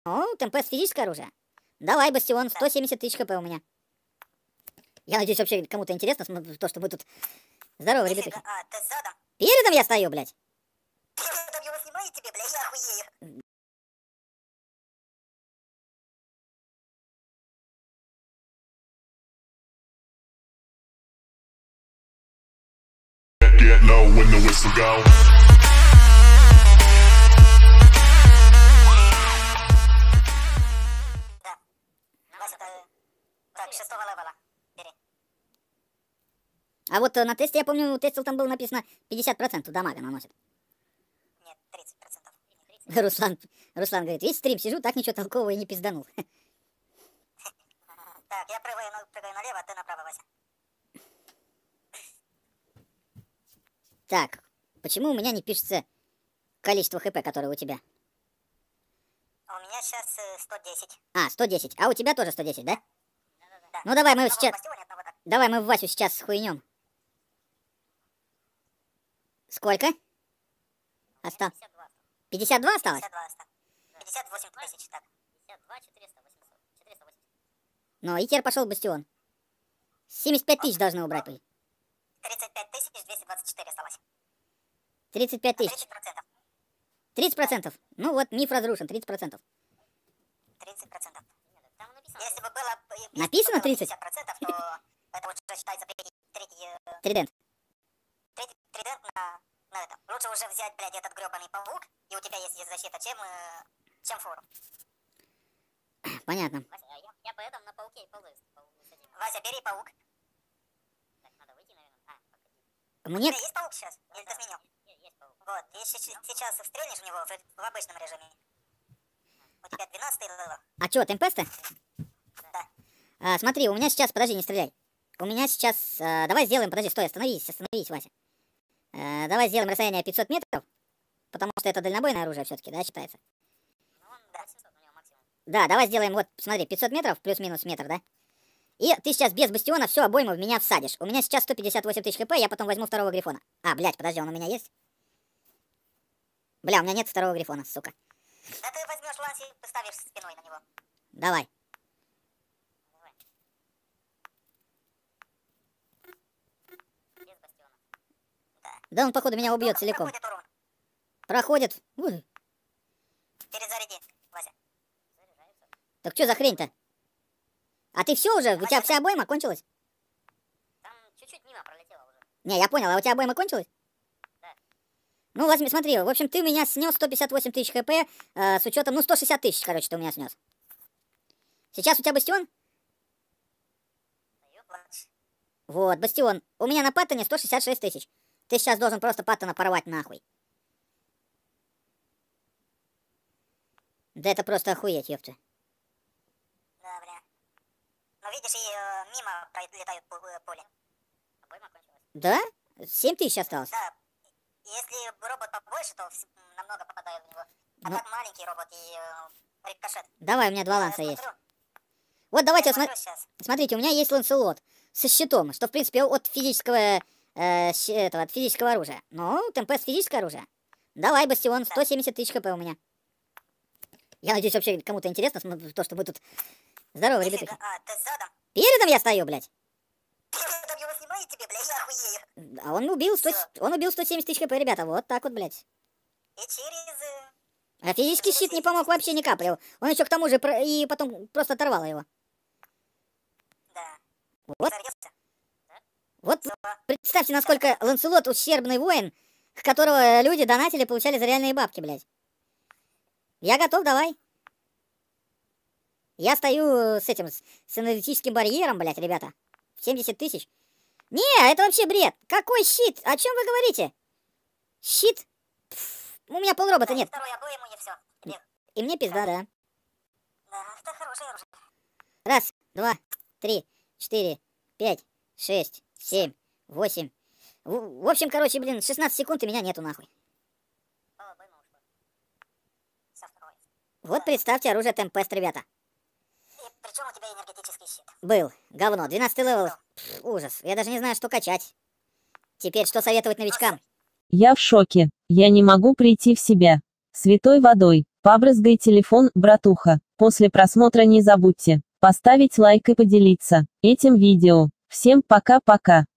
Ну, ТМП физическое оружие. Давай, Бастион, 170 тысяч хп у меня. Я надеюсь, вообще кому-то интересно то, что мы тут... Здорово, ребятки. А, ты задом? Передом я стою, блядь. Передом его снимаю тебе, бля, я охуею. Get low when the whistle go. Да. Вася, ты... Так, 6-го левела. Бери. А вот на тесте, я помню, тестил там было написано 50% дамага наносит. Нет, 30%. Руслан говорит, весь стрим сижу, так ничего толкового и не пизданул. Так, я прыгаю налево, а ты направо, Вася. Так, почему у меня не пишется количество хп, которое у тебя? А у меня сейчас 110. А, 110. А у тебя тоже 110, да? Да. Ну давай мы Одного сейчас... бастиона, одного так. Давай мы в Васю сейчас схуйнем. Сколько? 52 осталось? 52 осталось. 58 тысяч, так. 52, 400, 800, 480. Ну, и теперь пошел бастион. 75 тысяч должны убрать. 35 тысяч 224 осталось. 35 тысяч. 30%. 30%. Ну вот, миф разрушен, 30%. 30%. Там написано. Если бы было... Написано 30? 50%, то это уже считается третий Тридент. тридент на этом. Лучше уже взять, блядь, этот гребаный паук, и у тебя есть защита, чем фору. Понятно. Вася, я поэтому на пауке и ползаю. Вася, бери паук. Так, надо выйти, наверное. А, погоди. У Мне... тебя есть паук сейчас? Или ты сменил? Есть паук. Вот, если сейчас стрельнешь в него в обычном режиме, у тебя 12-й левел. А чё, темпесты? Да. Смотри, у меня сейчас... Подожди, не стреляй. У меня сейчас... давай сделаем... Подожди, стой, остановись, Вася. Давай сделаем расстояние 500 метров. Потому что это дальнобойное оружие все-таки, да, считается? Ну, он 800, у него максимум. Да, давай сделаем, вот, смотри, 500 метров плюс-минус метр, да? И ты сейчас без бастиона всю обойму в меня всадишь. У меня сейчас 158 тысяч хп, я потом возьму второго грифона. А, блядь, подожди, он у меня есть? Бля, у меня нет второго грифона, сука. Да ты возьмешь ланс и поставишь спиной на него. Давай. Давай. Без бастиона. Да он, походу, меня убьет целиком. Проходит урон. Проходит. Ой. Перезаряди, Вася. Заряжается. Так что за хрень-то? А ты все уже? У тебя вся обойма кончилась? Там чуть-чуть мимо пролетело уже. Не, я понял, а у тебя обойма кончилась? Да. Ну, возьми, смотри, в общем, ты у меня снес 158 тысяч хп, с учетом, ну, 160 тысяч, короче, ты у меня снес. Сейчас у тебя бастион? Даю. Вот, бастион. У меня на паттоне 166 тысяч. Ты сейчас должен просто паттона порвать нахуй. Да это просто охуеть, ёпта. Да, бля. Ну, видишь, и мимо пролетают поле. Обойма кончилась. Да? 7 тысяч осталось. Да. Если робот побольше, то намного попадает в него. А Ну. так маленький робот и рикошет. Давай, у меня два ланса Я есть. смотрю, Вот давайте, я смотрю сейчас. смотрите, у меня есть ланселот со щитом, что, в принципе, от физического, от физического оружия. Ну, ТМП с физическое оружие. Давай, бастион, 170 тысяч хп у меня. Я надеюсь, вообще кому-то интересно то, что мы тут... Здорово, ребятки. А, ты задом? Передом я стою, блядь. Передом его снимаю тебе, бля, я охуею. А он убил, он убил 170 тысяч хп, ребята. Вот так вот, блядь. И через... А физический щит не помог вообще ни капли. Он еще к тому же и потом просто оторвал его. Да. Вот. Сорвется. Вот Всё. представьте, насколько Ланселот ущербный воин, которого люди донатили, получали за реальные бабки, блядь. Я готов, давай. Я стою с этим, с энергетическим барьером, блядь, ребята. 70 тысяч. Не, это вообще бред. Какой щит? О чем вы говорите? Щит? Пф, у меня полробота нет. Второй обойму и все. И мне пизда, да. Да, это хорошее оружие. Раз, два, три, 4, 5, 6, 7, 8. В общем, короче, блин, 16 секунд и меня нету нахуй. Пол обойма ушла. Со второй. Вот представьте оружие Темпест, ребята. И причем у тебя энергетический щит. Был. Говно. 12 левел. Пф, ужас. Я даже не знаю, что качать. Теперь что советовать новичкам? Я в шоке. Я не могу прийти в себя. Святой водой. Побрызгай телефон, братуха. После просмотра не забудьте поставить лайк и поделиться этим видео. Всем пока-пока.